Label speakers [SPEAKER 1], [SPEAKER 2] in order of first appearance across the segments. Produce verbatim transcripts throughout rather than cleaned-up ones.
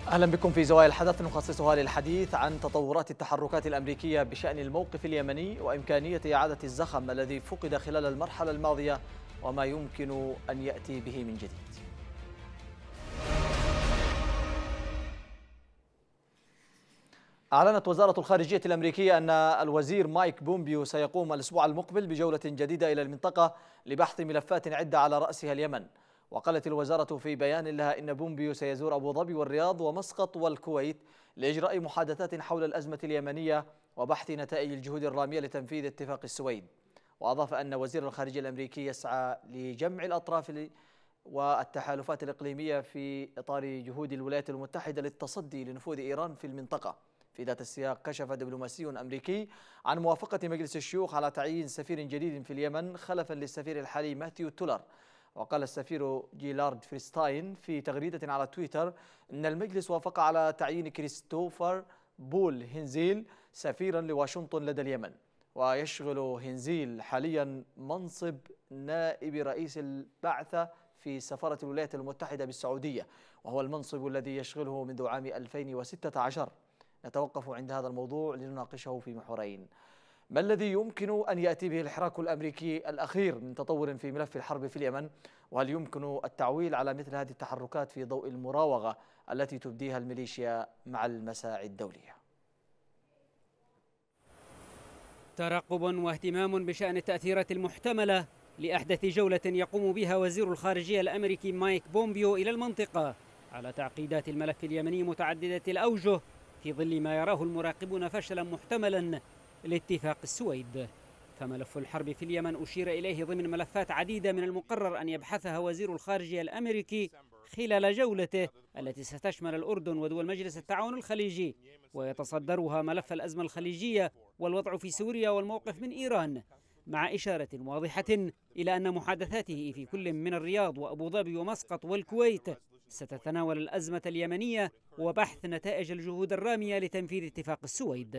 [SPEAKER 1] أهلا بكم في زوايا الحدث نخصصها للحديث عن تطورات التحركات الأمريكية بشأن الموقف اليمني وإمكانية إعادة الزخم الذي فقد خلال المرحلة الماضية وما يمكن أن يأتي به من جديد. أعلنت وزارة الخارجية الأمريكية أن الوزير مايك بومبيو سيقوم الأسبوع المقبل بجولة جديدة إلى المنطقة لبحث ملفات عدة على رأسها اليمن. وقالت الوزارة في بيان لها إن بومبيو سيزور أبو ظبي والرياض ومسقط والكويت لإجراء محادثات حول الأزمة اليمنية وبحث نتائج الجهود الرامية لتنفيذ اتفاق السويد. وأضاف أن وزير الخارجية الأمريكي يسعى لجمع الأطراف والتحالفات الإقليمية في إطار جهود الولايات المتحدة للتصدي لنفوذ إيران في المنطقة. في ذات السياق كشف دبلوماسي أمريكي عن موافقة مجلس الشيوخ على تعيين سفير جديد في اليمن خلفا للسفير الحالي ماثيو تولر. وقال السفير جيلارد فريستاين في تغريدة على تويتر إن المجلس وافق على تعيين كريستوفر بول هنزيل سفيرا لواشنطن لدى اليمن. ويشغل هنزيل حاليا منصب نائب رئيس البعثة في سفارة الولايات المتحدة بالسعودية، وهو المنصب الذي يشغله منذ عام ألفين وستة عشر. نتوقف عند هذا الموضوع لنناقشه في محورين: ما الذي يمكن أن يأتي به الحراك الأمريكي الأخير من تطور في ملف الحرب في اليمن؟ وهل يمكن التعويل على مثل هذه التحركات في ضوء المراوغة التي تبديها الميليشيا مع المساعي الدولية؟
[SPEAKER 2] ترقب واهتمام بشأن التأثيرات المحتملة لأحدث جولة يقوم بها وزير الخارجية الأمريكي مايك بومبيو إلى المنطقة على تعقيدات الملف اليمني متعددة الأوجه في ظل ما يراه المراقبون فشلا محتملا لاتفاق السويد. فملف الحرب في اليمن أشير إليه ضمن ملفات عديدة من المقرر أن يبحثها وزير الخارجية الأمريكي خلال جولته التي ستشمل الأردن ودول مجلس التعاون الخليجي، ويتصدرها ملف الأزمة الخليجية والوضع في سوريا والموقف من إيران، مع إشارة واضحة إلى أن محادثاته في كل من الرياض وأبو ظبي ومسقط والكويت ستتناول الأزمة اليمنية وبحث نتائج الجهود الرامية لتنفيذ اتفاق السويد.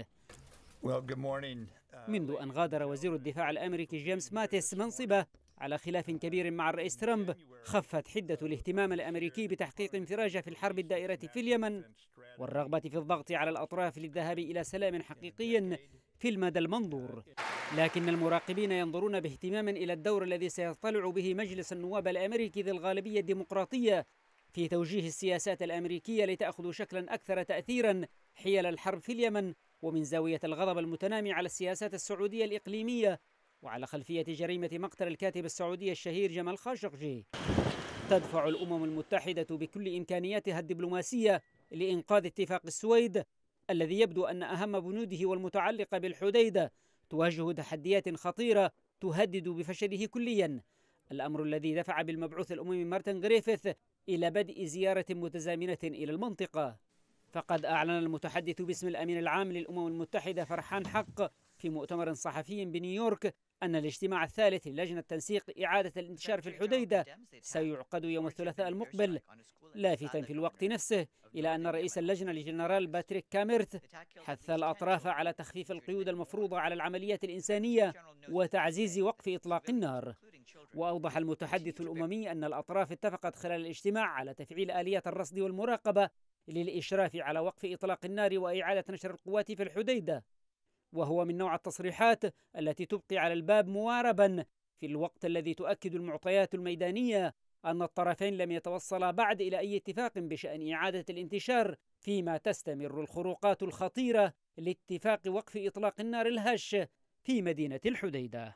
[SPEAKER 2] منذ أن غادر وزير الدفاع الأمريكي جيمس ماتيس منصبه على خلاف كبير مع الرئيس ترامب، خفت حدة الاهتمام الأمريكي بتحقيق انفراجة في الحرب الدائرة في اليمن والرغبة في الضغط على الأطراف للذهاب إلى سلام حقيقي في المدى المنظور. لكن المراقبين ينظرون باهتمام إلى الدور الذي سيطلع به مجلس النواب الأمريكي ذي الغالبية الديمقراطية في توجيه السياسات الأمريكية لتأخذ شكلا أكثر تأثيرا حيال الحرب في اليمن، ومن زاوية الغضب المتنامي على السياسات السعودية الإقليمية وعلى خلفية جريمة مقتل الكاتب السعودي الشهير جمال خاشقجي. تدفع الأمم المتحدة بكل إمكانياتها الدبلوماسية لإنقاذ اتفاق السويد الذي يبدو أن أهم بنوده والمتعلقة بالحديدة تواجه تحديات خطيرة تهدد بفشله كليا، الأمر الذي دفع بالمبعوث الأممي مارتن غريفيث إلى بدء زيارة متزامنة إلى المنطقة. فقد أعلن المتحدث باسم الأمين العام للأمم المتحدة فرحان حق في مؤتمر صحفي بنيويورك أن الاجتماع الثالث للجنة تنسيق إعادة الانتشار في الحديدة سيعقد يوم الثلاثاء المقبل، لافتا في الوقت نفسه إلى أن رئيس اللجنة الجنرال باتريك كاميرت حث الأطراف على تخفيف القيود المفروضة على العمليات الإنسانية وتعزيز وقف إطلاق النار. وأوضح المتحدث الأممي أن الأطراف اتفقت خلال الاجتماع على تفعيل آليات الرصد والمراقبة للإشراف على وقف إطلاق النار وإعادة نشر القوات في الحديدة، وهو من نوع التصريحات التي تبقي على الباب مواربا في الوقت الذي تؤكد المعطيات الميدانية أن الطرفين لم يتوصلا بعد إلى أي اتفاق بشأن إعادة الانتشار، فيما تستمر الخروقات الخطيرة لاتفاق وقف إطلاق النار الهش في مدينة الحديدة.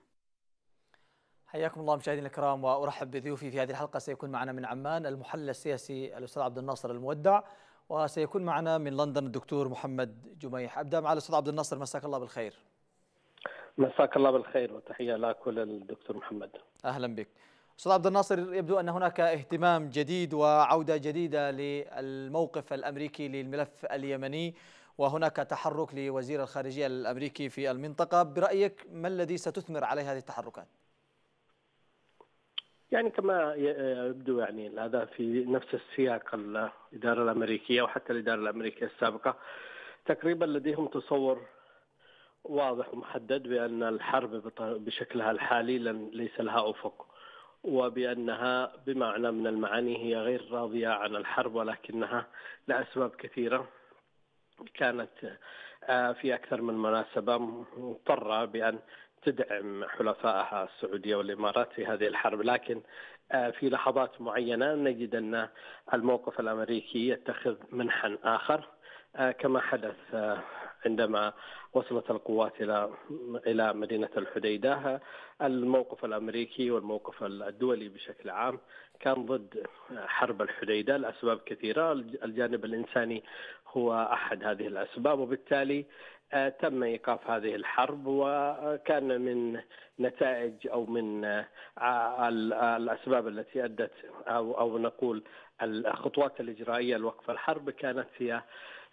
[SPEAKER 1] حياكم الله مشاهدينا الكرام، وأرحب بضيوفي في هذه الحلقة. سيكون معنا من عمان المحلل السياسي الأستاذ عبد الناصر المودع، وسيكون معنا من لندن الدكتور محمد جميح. أبدأ مع الأستاذ عبد الناصر، مساك الله بالخير.
[SPEAKER 3] مساك الله بالخير وتحية لك وللدكتور محمد.
[SPEAKER 1] أهلا بك أستاذ عبد الناصر. يبدو أن هناك اهتمام جديد وعودة جديدة للموقف الأمريكي للملف اليمني، وهناك تحرك لوزير الخارجية الأمريكي في المنطقة. برأيك ما الذي ستثمر عليه هذه التحركات؟
[SPEAKER 3] يعني كما يبدو يعني هذا في نفس السياق الإدارة الأمريكية وحتى الإدارة الأمريكية السابقة تقريبا لديهم تصور واضح ومحدد بأن الحرب بشكلها الحالي ليس لها أفق، وبأنها بمعنى من المعاني هي غير راضية عن الحرب، ولكنها لأسباب كثيرة كانت في أكثر من مناسبة مضطرة بأن تدعم حلفائها السعودية والإمارات في هذه الحرب. لكن في لحظات معينة نجد أن الموقف الأمريكي يتخذ منحا آخر، كما حدث عندما وصلت القوات إلى إلى مدينة الحديدة. الموقف الأمريكي والموقف الدولي بشكل عام كان ضد حرب الحديدة لأسباب كثيرة، الجانب الإنساني هو أحد هذه الأسباب، وبالتالي تم إيقاف هذه الحرب. وكان من نتائج أو من الأسباب التي أدت أو أو نقول الخطوات الإجرائية لوقف الحرب كانت هي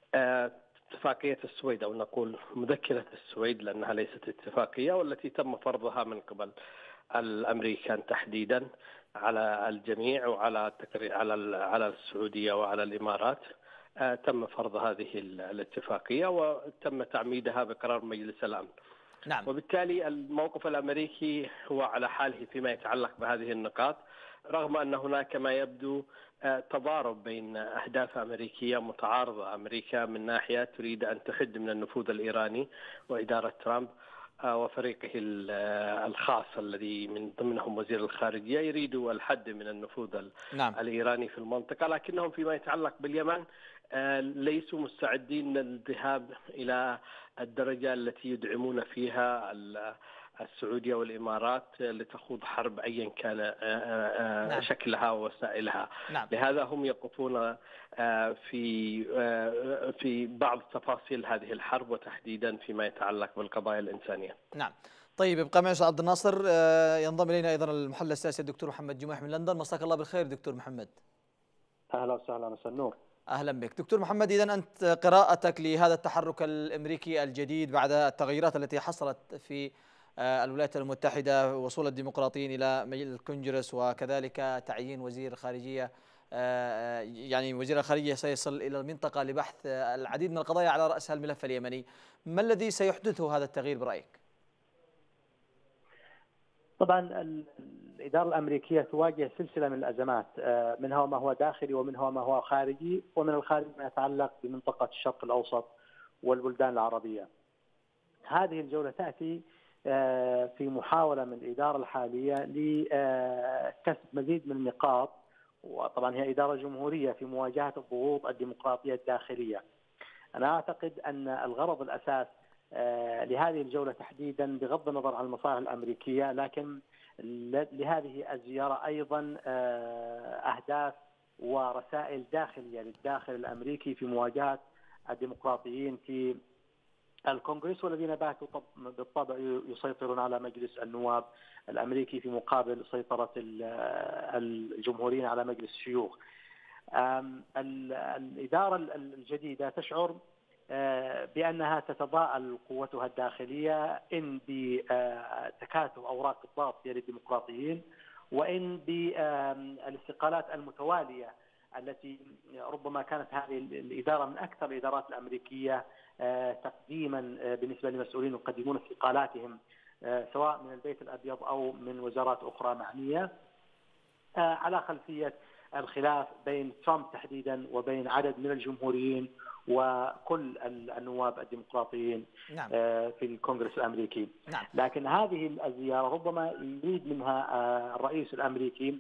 [SPEAKER 3] اتفاقية السويد، أو نقول مذكرة السويد لأنها ليست اتفاقية، والتي تم فرضها من قبل الأمريكان تحديدا على الجميع وعلى على على السعودية وعلى الإمارات. تم فرض هذه الاتفاقية وتم تعميدها بقرار مجلس الأمن.
[SPEAKER 1] نعم.
[SPEAKER 3] وبالتالي الموقف الأمريكي هو على حاله فيما يتعلق بهذه النقاط، رغم أن هناك ما يبدو تضارب بين أهداف أمريكية متعارضة. أمريكا من ناحية تريد أن تحد من النفوذ الإيراني وإدارة ترامب وفريقه الخاص الذي من ضمنهم وزير الخارجية يريد الحد من النفوذ
[SPEAKER 1] نعم.
[SPEAKER 3] الإيراني في المنطقة، لكنهم فيما يتعلق باليمن ليسوا مستعدين للذهاب إلى الدرجة التي يدعمون فيها السعودية والإمارات لتخوض حرب أيا كان
[SPEAKER 1] نعم.
[SPEAKER 3] شكلها ووسائلها.
[SPEAKER 1] نعم.
[SPEAKER 3] لهذا هم يقفون في في بعض تفاصيل هذه الحرب، وتحديدا فيما يتعلق بالقضايا الإنسانية.
[SPEAKER 1] نعم. طيب، يبقى معي عبد الناصر. ينضم إلينا أيضا المحلل السياسي الدكتور محمد جميح من لندن. مساك الله بالخير دكتور محمد.
[SPEAKER 4] أهلا وسهلا، مساء النور.
[SPEAKER 1] أهلا بك دكتور محمد. إذا أنت قراءتك لهذا التحرك الأمريكي الجديد بعد التغيرات التي حصلت في الولايات المتحدة، وصول الديمقراطيين إلى الكونجرس وكذلك تعيين وزير خارجية، يعني وزير الخارجية سيصل إلى المنطقة لبحث العديد من القضايا على رأسها الملف اليمني، ما الذي سيحدثه هذا التغيير برأيك؟
[SPEAKER 4] طبعا الإدارة الأمريكية تواجه سلسلة من الأزمات، منها ما هو داخلي ومنها ما هو خارجي، ومن الخارج ما يتعلق بمنطقة الشرق الأوسط والبلدان العربية. هذه الجولة تأتي في محاولة من الإدارة الحالية لكسب مزيد من النقاط، وطبعا هي إدارة جمهورية في مواجهة الضغوط الديمقراطية الداخلية. أنا أعتقد أن الغرض الأساس لهذه الجولة تحديدا بغض النظر عن المصالح الأمريكية، لكن لهذه الزيارة أيضا أهداف ورسائل داخلية للداخل الأمريكي في مواجهة الديمقراطيين في الكونغرس، والذين باتوا بالطبع يسيطرون على مجلس النواب الأمريكي في مقابل سيطرة الجمهوريين على مجلس الشيوخ. الإدارة الجديدة تشعر بأنها تتضاءل قوتها الداخلية، إن بتكاتف أوراق الضغط للديمقراطيين، وإن بالاستقالات المتوالية التي ربما كانت هذه الإدارة من أكثر الإدارات الأمريكية تقديما بالنسبة لمسؤولين يقدمون استقالاتهم سواء من البيت الأبيض أو من وزارات أخرى معنية، على خلفية الخلاف بين ترامب تحديدا وبين عدد من الجمهوريين وكل النواب الديمقراطيين.
[SPEAKER 1] نعم.
[SPEAKER 4] في الكونغرس الأمريكي.
[SPEAKER 1] نعم.
[SPEAKER 4] لكن هذه الزيارة ربما يريد منها الرئيس الأمريكي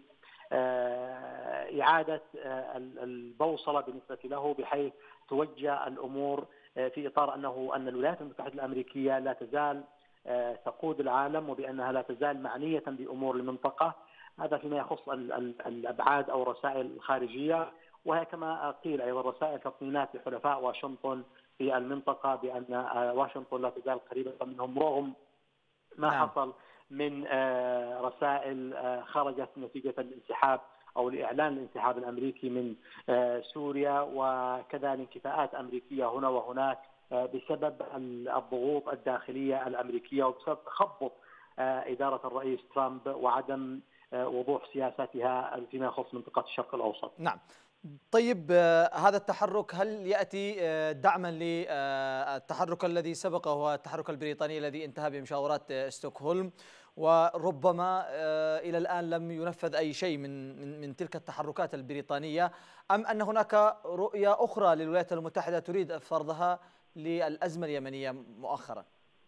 [SPEAKER 4] إعادة البوصلة بالنسبة له، بحيث توجه الأمور في إطار أنه أن الولايات المتحدة الأمريكية لا تزال تقود العالم، وبأنها لا تزال معنية بأمور المنطقة. هذا فيما يخص الأبعاد أو الرسائل الخارجية، وهي كما قيل أيضا رسائل تطمينات لحلفاء واشنطن في المنطقة بأن واشنطن لا تزال قريبة منهم، رغم ما
[SPEAKER 1] نعم.
[SPEAKER 4] حصل من رسائل خرجت نتيجة الانسحاب أو لإعلان الانسحاب الأمريكي من سوريا، وكذا انكفاءات أمريكية هنا وهناك بسبب الضغوط الداخلية الأمريكية وبسبب تخبط إدارة الرئيس ترامب وعدم وضوح سياستها فيما يخص منطقة الشرق الأوسط.
[SPEAKER 1] نعم. طيب، هذا التحرك هل يأتي دعما للتحرك الذي سبقه، هو التحرك البريطاني الذي انتهى بمشاورات ستوكهولم، وربما إلى الآن لم ينفذ أي شيء من من من تلك التحركات البريطانية، أم أن هناك رؤية أخرى للولايات المتحدة تريد فرضها للأزمة اليمنية مؤخرا؟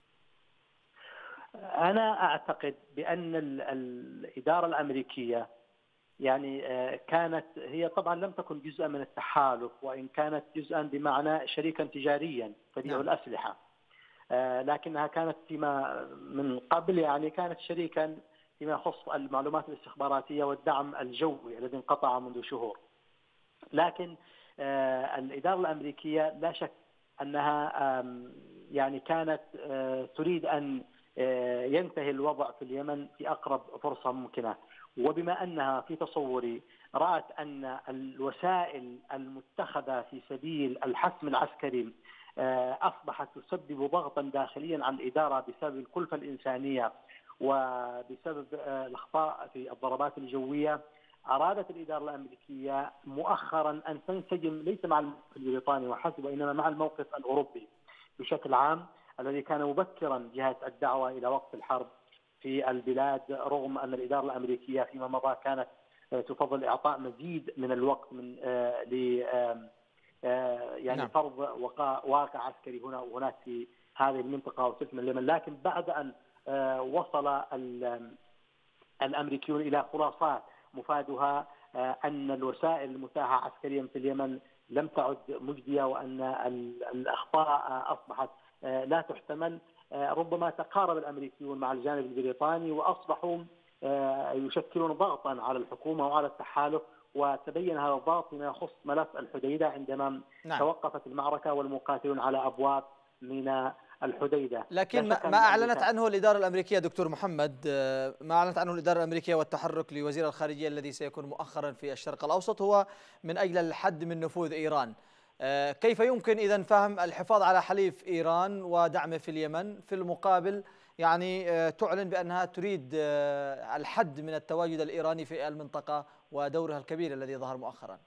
[SPEAKER 4] أنا أعتقد بأن الإدارة الأمريكية يعني كانت هي طبعا لم تكن جزءا من التحالف، وإن كانت جزءا بمعنى شريكا تجاريا تبيع
[SPEAKER 1] نعم.
[SPEAKER 4] الأسلحة، لكنها كانت فيما من قبل يعني كانت شريكا فيما يخص المعلومات الاستخباراتية والدعم الجوي الذي انقطع منذ شهور. لكن الإدارة الأمريكية لا شك أنها يعني كانت تريد أن ينتهي الوضع في اليمن في أقرب فرصة ممكنة، وبما أنها في تصوري رأت أن الوسائل المتخذة في سبيل الحسم العسكري أصبحت تسبب ضغطا داخليا على الإدارة بسبب الكلفة الإنسانية وبسبب الأخطاء في الضربات الجوية، أرادت الإدارة الأمريكية مؤخرا أن تنسجم ليس مع الموقف البريطاني وحسب، وإنما مع الموقف الأوروبي بشكل عام الذي كان مبكرا جهة الدعوة إلى وقف الحرب في البلاد، رغم أن الإدارة الأمريكية فيما مضى كانت تفضل إعطاء مزيد من الوقت من ل يعني نعم. فرض واقع عسكري هنا وهناك في هذه المنطقة وسلك من اليمن. لكن بعد أن وصل الأمريكيون إلى خلاصات مفادها أن الوسائل المتاحة عسكريا في اليمن لم تعد مجدية، وأن الأخطاء أصبحت لا تحتمل، ربما تقارب الأمريكيون مع الجانب البريطاني وأصبحوا يشكلون ضغطا على الحكومة وعلى التحالف، وتبين هذا الضغط فيما يخص ملف الحديدة عندما نعم. توقفت المعركة والمقاتلون على أبواب ميناء الحديدة.
[SPEAKER 1] لكن ما أعلنت عنه الإدارة الأمريكية دكتور محمد، ما أعلنت عنه الإدارة الأمريكية والتحرك لوزير الخارجية الذي سيكون مؤخرا في الشرق الأوسط هو من أجل الحد من نفوذ إيران. كيف يمكن إذن فهم الحفاظ على حليف إيران ودعمه في اليمن في المقابل يعني تعلن بأنها تريد الحد من التواجد الإيراني في المنطقة ودورها الكبير الذي ظهر مؤخرا؟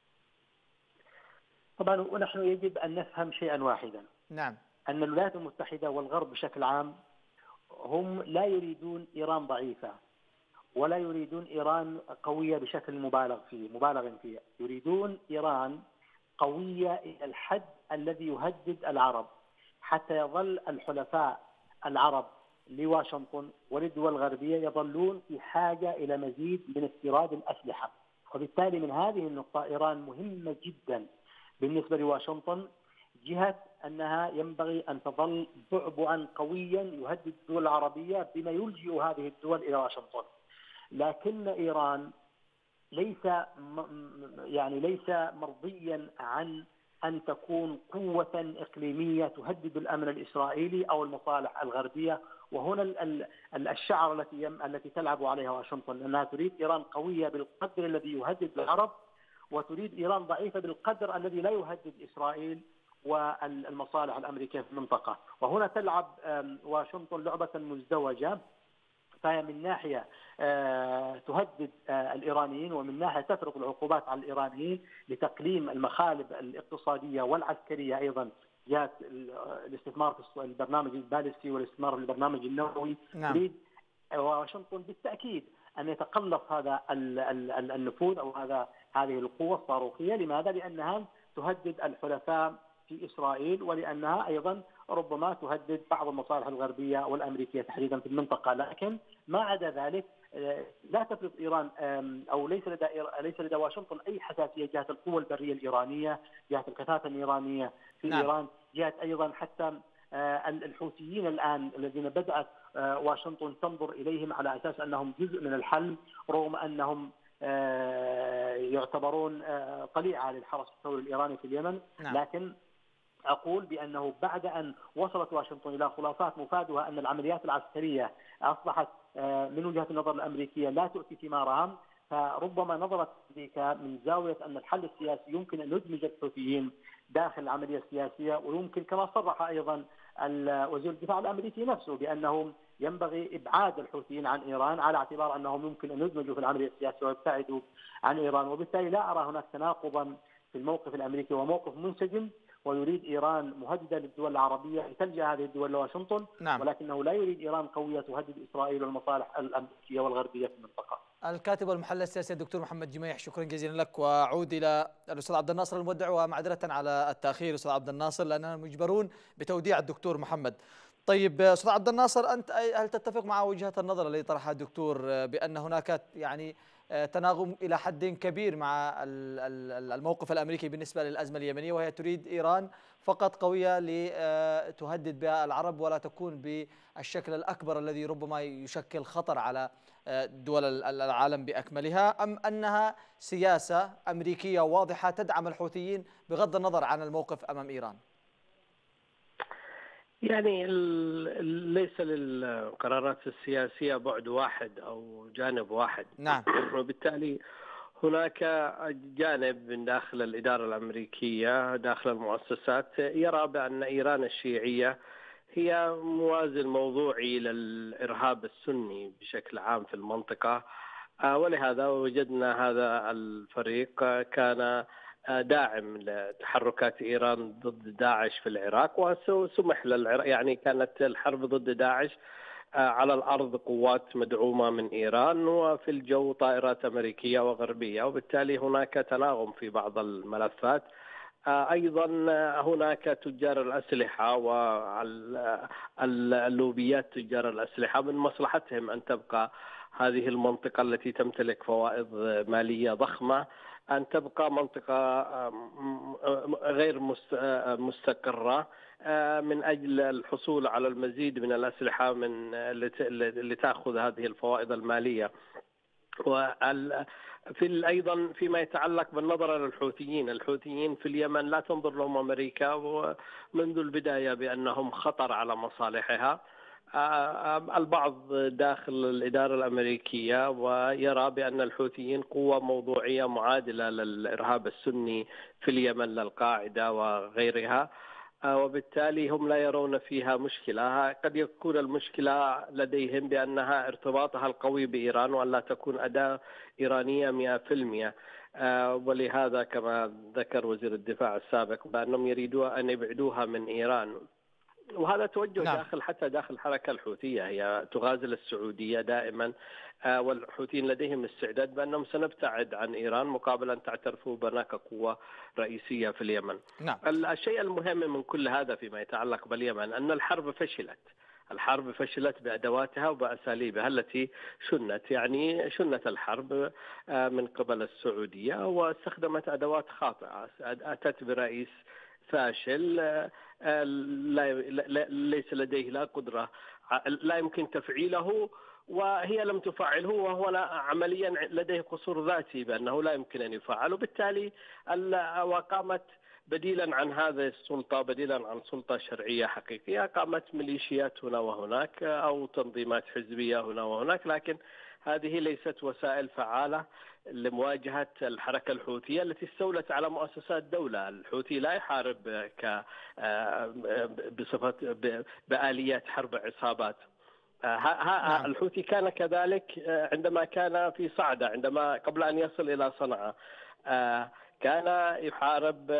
[SPEAKER 4] طبعا ونحن يجب أن نفهم شيئا واحدا،
[SPEAKER 1] نعم،
[SPEAKER 4] أن الولايات المتحدة والغرب بشكل عام هم لا يريدون إيران ضعيفة ولا يريدون إيران قوية بشكل مبالغ فيه مبالغ فيه يريدون إيران قوية إلى الحد الذي يهدد العرب، حتى يظل الحلفاء العرب لواشنطن وللدول الغربية يظلون في حاجة إلى مزيد من استيراد الأسلحة. وبالتالي من هذه النقطة إيران مهمة جدا بالنسبة لواشنطن، جهة أنها ينبغي أن تظل بعبعا قويا يهدد الدول العربية بما يلجئ هذه الدول إلى واشنطن. لكن إيران ليس يعني ليس مرضيا عن أن تكون قوة إقليمية تهدد الأمن الإسرائيلي أو المصالح الغربية، وهنا الشعر التي التي تلعب عليها واشنطن، أنها تريد إيران قوية بالقدر الذي يهدد العرب، وتريد إيران ضعيفة بالقدر الذي لا يهدد إسرائيل والمصالح الأمريكية في المنطقة. وهنا تلعب واشنطن لعبة مزدوجة، فهي من ناحية تهدد الإيرانيين ومن ناحية تفرض العقوبات على الإيرانيين لتقليم المخالب الاقتصادية والعسكرية، أيضا جهة الاستثمار في البرنامج البالستي والاستثمار في البرنامج النووي.
[SPEAKER 1] نعم.
[SPEAKER 4] تريد واشنطن بالتأكيد أن يتقلص هذا النفوذ أو هذا هذه القوة الصاروخية. لماذا؟ لأنها تهدد الحلفاء في إسرائيل، ولأنها أيضا ربما تهدد بعض المصالح الغربية والأمريكية تحديدا في المنطقة. لكن ما عدا ذلك لا تفرض إيران أو ليس لدى ليس لدى واشنطن أي حساسية جهة القوة البرية الإيرانية، جهة الكثافة الإيرانية في نعم. إيران، جهة أيضا حتى الحوثيين الآن الذين بدأت واشنطن تنظر إليهم على أساس أنهم جزء من الحل، رغم أنهم يعتبرون طليعة للحرس الثوري الإيراني في اليمن. نعم. لكن أقول بأنه بعد أن وصلت واشنطن إلى خلاصات مفادها أن العمليات العسكرية أصبحت من وجهة النظر الأمريكية لا تؤتي ثمارها، فربما نظرت أمريكا من زاوية أن الحل السياسي يمكن أن يدمج الحوثيين داخل العملية السياسية، ويمكن كما صرح أيضا وزير الدفاع الأمريكي نفسه بأنه ينبغي إبعاد الحوثيين عن إيران على اعتبار أنهم يمكن أن يدمجوا في العملية السياسية ويبتعدوا عن إيران. وبالتالي لا أرى هناك تناقضا في الموقف الأمريكي وموقف منسجم، ويريد إيران مهددة للدول العربية لتلجأ هذه الدول لواشنطن.
[SPEAKER 1] نعم.
[SPEAKER 4] ولكنه لا يريد إيران قوية تهدد إسرائيل والمصالح الأمريكية والغربية في المنطقة.
[SPEAKER 1] الكاتب والمحلل السياسي الدكتور محمد جميح، شكرا جزيلا لك. وأعود إلى الأستاذ عبد الناصر المودع، ومعذرة على التأخير أستاذ عبد الناصر لأننا مجبرون بتوديع الدكتور محمد. طيب أستاذ عبد الناصر، أنت هل تتفق مع وجهة النظر التي طرحها الدكتور بأن هناك يعني تناغم إلى حد كبير مع الموقف الأمريكي بالنسبة للأزمة اليمنية، وهي تريد إيران فقط قوية لتهدد بها العرب ولا تكون بالشكل الأكبر الذي ربما يشكل خطر على دول العالم بأكملها، أم أنها سياسة أمريكية واضحة تدعم الحوثيين بغض النظر عن الموقف أمام إيران؟
[SPEAKER 3] يعني ليس للقرارات السياسية بعد واحد أو جانب واحد.
[SPEAKER 1] نعم.
[SPEAKER 3] وبالتالي هناك جانب من داخل الإدارة الأمريكية داخل المؤسسات يرى بأن إيران الشيعية هي موازن موضوعي للإرهاب السني بشكل عام في المنطقة، ولهذا وجدنا هذا الفريق كان داعم لتحركات إيران ضد داعش في العراق، وسمح للعراق يعني كانت الحرب ضد داعش على الأرض قوات مدعومة من إيران، وفي الجو طائرات أمريكية وغربية، وبالتالي هناك تناغم في بعض الملفات. أيضا هناك تجار الأسلحة واللوبيات تجار الأسلحة من مصلحتهم أن تبقى هذه المنطقة التي تمتلك فوائد مالية ضخمة أن تبقى منطقة غير مستقرة من أجل الحصول على المزيد من الأسلحة من لتأخذ هذه الفوائد المالية. وفي أيضا فيما يتعلق بالنظر للحوثيين، الحوثيين في اليمن لا تنظر لهم أمريكا منذ البداية بأنهم خطر على مصالحها. البعض داخل الإدارة الأمريكية ويرى بأن الحوثيين قوة موضوعية معادلة للإرهاب السني في اليمن للقاعدة وغيرها، وبالتالي هم لا يرون فيها مشكلة. قد يكون المشكلة لديهم بأنها ارتباطها القوي بإيران وأن لا تكون أداة إيرانية مئة بالمئة، ولهذا كما ذكر وزير الدفاع السابق بأنهم يريدون أن يبعدوها من إيران. وهذا توجه نعم. داخل حتى داخل الحركة الحوثية، هي تغازل السعودية دائما، والحوثيين لديهم استعداد بأنهم سنبتعد عن إيران مقابل أن تعترفوا بنا كقوة رئيسية في اليمن.
[SPEAKER 1] نعم.
[SPEAKER 3] الشيء المهم من كل هذا فيما يتعلق باليمن أن الحرب فشلت. الحرب فشلت بأدواتها وبأساليبها التي شنت، يعني شنت الحرب من قبل السعودية واستخدمت أدوات خاطئة، أتت برئيس فاشل لا ليس لديه لا قدرة لا يمكن تفعيله، وهي لم تفعله وهو عمليا لديه قصور ذاتي بأنه لا يمكن أن يفعل، وبالتالي وقامت بديلا عن هذه السلطة، بديلا عن سلطة شرعية حقيقية، قامت ميليشيات هنا وهناك أو تنظيمات حزبية هنا وهناك، لكن هذه ليست وسائل فعالة لمواجهة الحركة الحوثية التي استولت على مؤسسات دولة. الحوثي لا يحارب ك بصفة بآليات حرب عصابات. الحوثي كان كذلك عندما كان في صعدة، عندما قبل أن يصل إلى صنعاء كان يحارب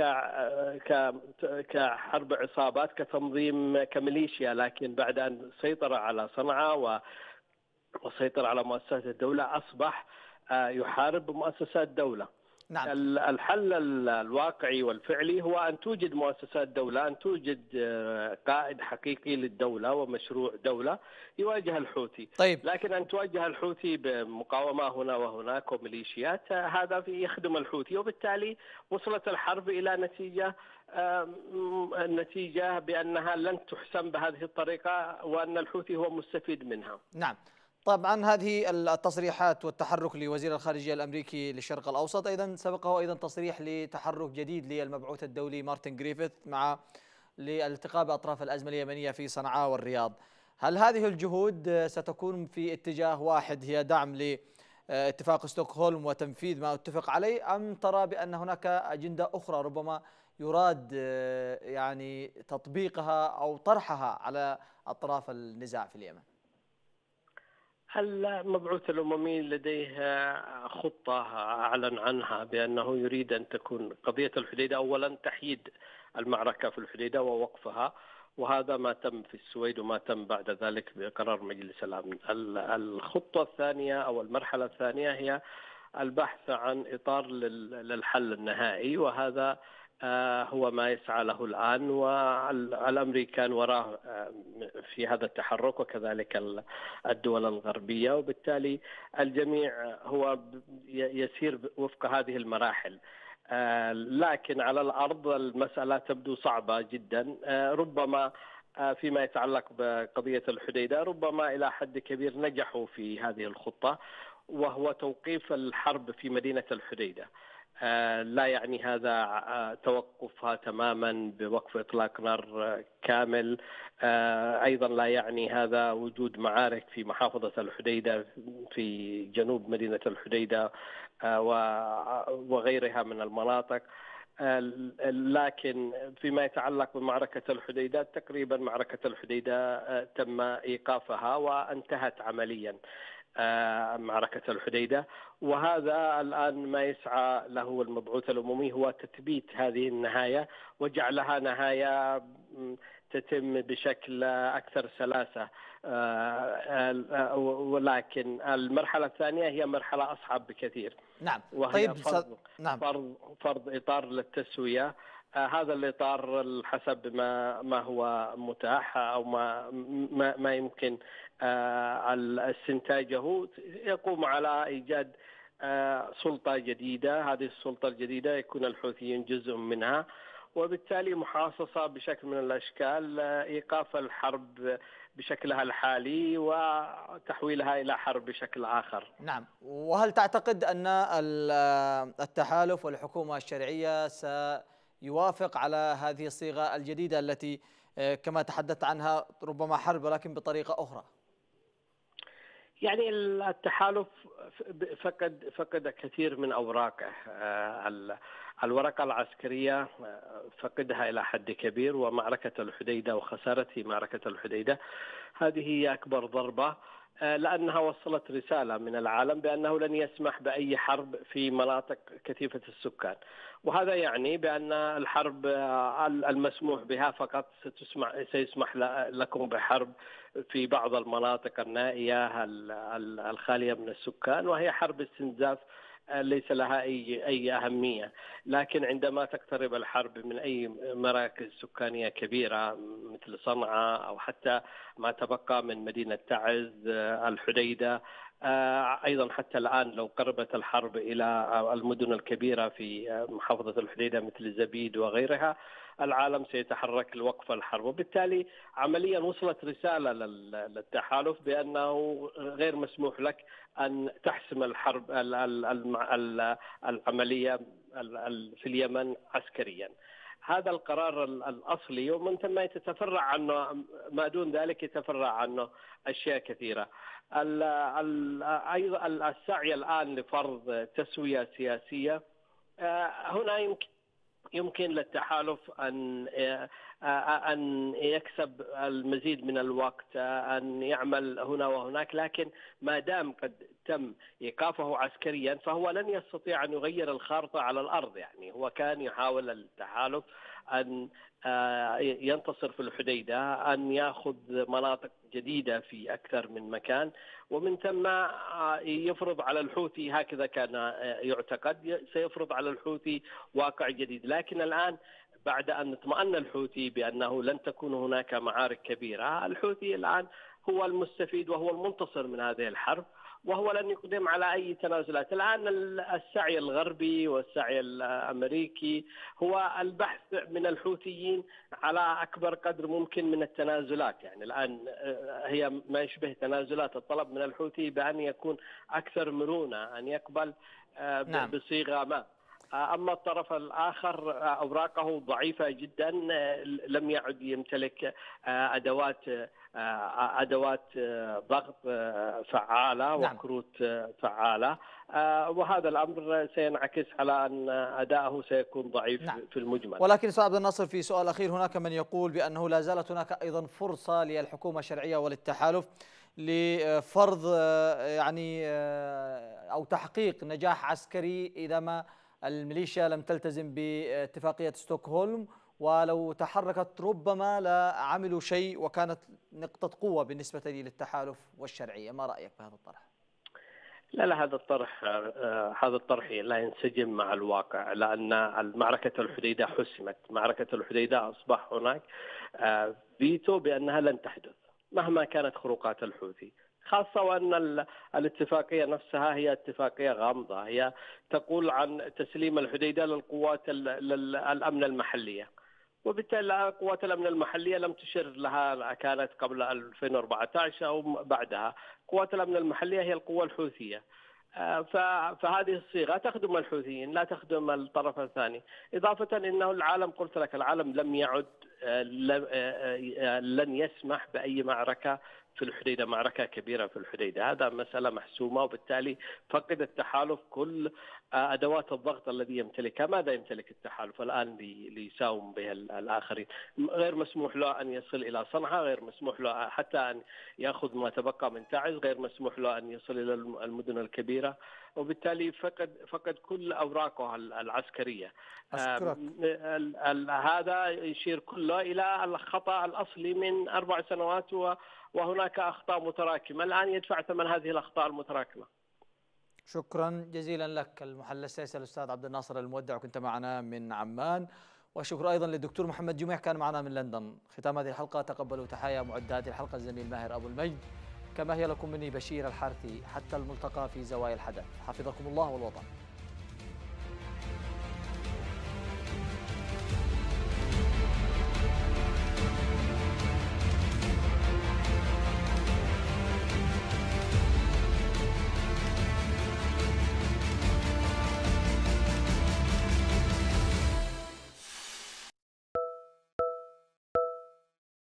[SPEAKER 3] كحرب عصابات كتنظيم كميليشيا، لكن بعد أن سيطر على صنعاء وسيطر على مؤسسات الدولة أصبح يحارب مؤسسات دولة.
[SPEAKER 1] نعم.
[SPEAKER 3] الحل الواقعي والفعلي هو أن توجد مؤسسات دولة، أن توجد قائد حقيقي للدولة ومشروع دولة يواجه الحوثي.
[SPEAKER 1] طيب.
[SPEAKER 3] لكن أن تواجه الحوثي بمقاومة هنا وهناك وميليشيات هذا يخدم الحوثي، وبالتالي وصلت الحرب إلى نتيجة النتيجة بأنها لن تحسم بهذه الطريقة وأن الحوثي هو مستفيد منها.
[SPEAKER 1] نعم. طبعا هذه التصريحات والتحرك لوزير الخارجية الأمريكي للشرق الأوسط أيضا سبقه أيضا تصريح لتحرك جديد للمبعوث الدولي مارتن جريفيث مع لالتقاء بأطراف الأزمة اليمنية في صنعاء والرياض. هل هذه الجهود ستكون في اتجاه واحد هي دعم لاتفاق ستوكهولم وتنفيذ ما اتفق عليه، أم ترى بأن هناك أجندة أخرى ربما يراد يعني تطبيقها أو طرحها على أطراف النزاع في اليمن؟
[SPEAKER 3] المبعوث الأممي لديه خطة أعلن عنها بأنه يريد أن تكون قضية الحديدة أولا تحييد المعركة في الحديدة ووقفها، وهذا ما تم في السويد وما تم بعد ذلك بقرار مجلس الأمن. الخطة الثانية أو المرحلة الثانية هي البحث عن إطار للحل النهائي، وهذا هو ما يسعى له الآن، والأمريكان وراه في هذا التحرك وكذلك الدول الغربية، وبالتالي الجميع هو يسير وفق هذه المراحل. لكن على الأرض المسألة تبدو صعبة جدا، ربما فيما يتعلق بقضية الحديدة ربما إلى حد كبير نجحوا في هذه الخطة، وهو توقيف الحرب في مدينة الحديدة. لا يعني هذا توقفها تماما بوقف إطلاق نار كامل، أيضا لا يعني هذا وجود معارك في محافظة الحديدة في جنوب مدينة الحديدة وغيرها من المناطق. لكن فيما يتعلق بمعركة الحديدة تقريبا معركة الحديدة تم إيقافها وانتهت عمليا معركة الحديدة، وهذا الآن ما يسعى له المبعوث الأممي هو تثبيت هذه النهاية وجعلها نهاية تتم بشكل أكثر سلاسة. ولكن المرحلة الثانية هي مرحلة أصعب بكثير.
[SPEAKER 1] نعم.
[SPEAKER 3] وهي
[SPEAKER 1] طيب
[SPEAKER 3] فرض,
[SPEAKER 1] نعم.
[SPEAKER 3] فرض, فرض إطار للتسوية. هذا الإطار حسب ما ما هو متاح أو ما ما, ما يمكن استنتاجه يقوم على إيجاد سلطة جديدة. هذه السلطة الجديدة يكون الحوثيين جزء منها، وبالتالي محاصصة بشكل من الأشكال، إيقاف الحرب بشكلها الحالي وتحويلها إلى حرب بشكل آخر.
[SPEAKER 1] نعم. وهل تعتقد أن التحالف والحكومة الشرعية سيوافق على هذه الصيغة الجديدة التي كما تحدثت عنها ربما حرب ولكن بطريقة أخرى؟
[SPEAKER 3] يعني التحالف فقد فقد كثير من أوراقه. الورقة العسكرية فقدها إلى حد كبير، ومعركة الحديدة وخسارته معركة الحديدة هذه هي أكبر ضربة، لأنها وصلت رسالة من العالم بأنه لن يسمح بأي حرب في مناطق كثيفة السكان، وهذا يعني بأن الحرب المسموح بها فقط ستسمح سيسمح لكم بحرب في بعض المناطق النائية الخالية من السكان، وهي حرب استنزاف ليس لها أي أي أهمية. لكن عندما تقترب الحرب من أي مراكز سكانية كبيرة مثل صنعاء أو حتى ما تبقى من مدينة تعز، الحديدة، أيضا حتى الآن لو قربت الحرب إلى المدن الكبيرة في محافظة الحديدة مثل زبيد وغيرها، العالم سيتحرك لوقف الحرب. وبالتالي عمليا وصلت رسالة للتحالف بأنه غير مسموح لك أن تحسم الحرب العملية في اليمن عسكريا. هذا القرار الأصلي، ومن ثم يتفرع عنه ما دون ذلك، يتفرع عنه أشياء كثيرة. أيضا السعي الآن لفرض تسوية سياسية، هنا يمكن يمكن للتحالف أن أن يكسب المزيد من الوقت، أن يعمل هنا وهناك، لكن ما دام قد تم إيقافه عسكريا فهو لن يستطيع أن يغير الخارطة على الأرض. يعني هو كان يحاول التحالف أن ينتصر في الحديدة، أن يأخذ مناطق جديدة في أكثر من مكان، ومن ثم يفرض على الحوثي، هكذا كان يعتقد، سيفرض على الحوثي واقع جديد. لكن الآن بعد أن اطمأن الحوثي بأنه لن تكون هناك معارك كبيرة، الحوثي الآن هو المستفيد وهو المنتصر من هذه الحرب، وهو لن يقدم على أي تنازلات. الآن السعي الغربي والسعي الأمريكي هو البحث من الحوثيين على أكبر قدر ممكن من التنازلات. يعني الآن هي ما يشبه تنازلات، الطلب من الحوثي بأن يكون أكثر مرونة، أن يقبل نعم. بصيغة ما. أما الطرف الآخر أوراقه ضعيفة جدا، لم يعد يمتلك أدوات أدوات ضغط فعالة نعم. وكروت فعالة، وهذا الأمر سينعكس على أن أداءه سيكون ضعيف نعم. في المجمل.
[SPEAKER 1] ولكن أستاذ عبد الناصر، في سؤال أخير، هناك من يقول بأنه لا زالت هناك أيضا فرصة للحكومة الشرعية وللتحالف لفرض يعني أو تحقيق نجاح عسكري إذا ما الميليشيا لم تلتزم باتفاقية ستوكهولم، ولو تحركت ربما لعملوا شيء وكانت نقطة قوة بالنسبة لي للتحالف والشرعية. ما رأيك بهذا الطرح؟
[SPEAKER 3] لا لا هذا الطرح هذا الطرح لا ينسجم مع الواقع، لأن معركة الحديدة حسمت. معركة الحديدة أصبح هناك فيتو بأنها لن تحدث مهما كانت خروقات الحوثي، خاصة وأن الاتفاقية نفسها هي اتفاقية غامضة، هي تقول عن تسليم الحديدة للقوات الأمن المحلية، وبالتالي قوات الأمن المحلية لم تشر لها، كانت قبل ألفين وأربعة عشر أو بعدها. قوات الأمن المحلية هي القوة الحوثية، فهذه الصيغة تخدم الحوثيين لا تخدم الطرف الثاني. إضافة أنه العالم، قلت لك العالم لم يعد لن يسمح بأي معركة في الحديدة، معركة كبيرة في الحديدة، هذا مسألة محسومة، وبالتالي فقد التحالف كل أدوات الضغط الذي يمتلكها. ماذا يمتلك التحالف الآن ليساوم بها الآخرين؟ غير مسموح له أن يصل إلى صنعاء، غير مسموح له حتى أن يأخذ ما تبقى من تعز، غير مسموح له أن يصل إلى المدن الكبيرة، وبالتالي فقد فقد كل أوراقه العسكرية. هذا يشير كله إلى الخطأ الأصلي من أربع سنوات، وهناك أخطاء متراكمة الآن يدفع ثمن هذه الأخطاء المتراكمة.
[SPEAKER 1] شكرا جزيلا لك المحلل السياسي الأستاذ عبد الناصر المودع، وكنت معنا من عمان. وشكرا أيضا للدكتور محمد جميح كان معنا من لندن. ختام هذه الحلقة تقبلوا تحايا معد هذه الحلقة الزميل ماهر أبو المجد، كما هي لكم مني بشير الحارثي. حتى الملتقى في زوايا الحدث، حفظكم الله والوطن.